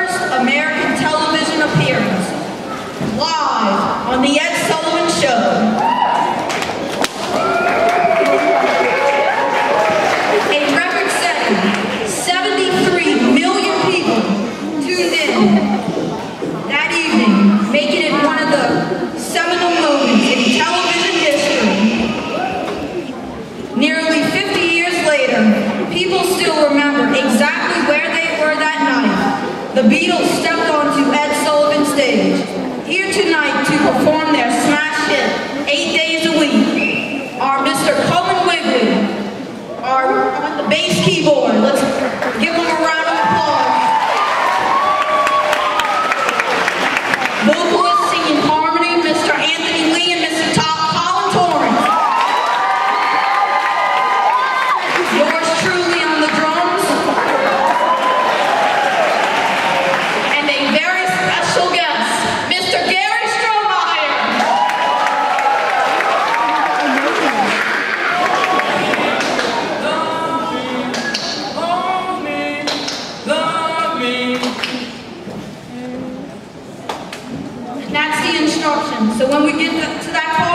first American television appearance, live on The Ed Sullivan Show. A record-setting 73 million people tuned in that evening, making it one of the seminal moments in television history. Nearly 50 years later, people still remember exactly where they were that night. The Beatles stepped onto Ed Sullivan's stage, here tonight to perform their smash hit, 8 Days a Week. Our Mr. Cullen Wigley are on the bass keyboard. Let's give them a round of applause. Vocalists singing harmony, Mr. Anthony Lee and Mr. Collin Torrance. Yours truly on the drums. And a very special guest, Mr. Stromeyer. And that's the instruction. So when we get to that part,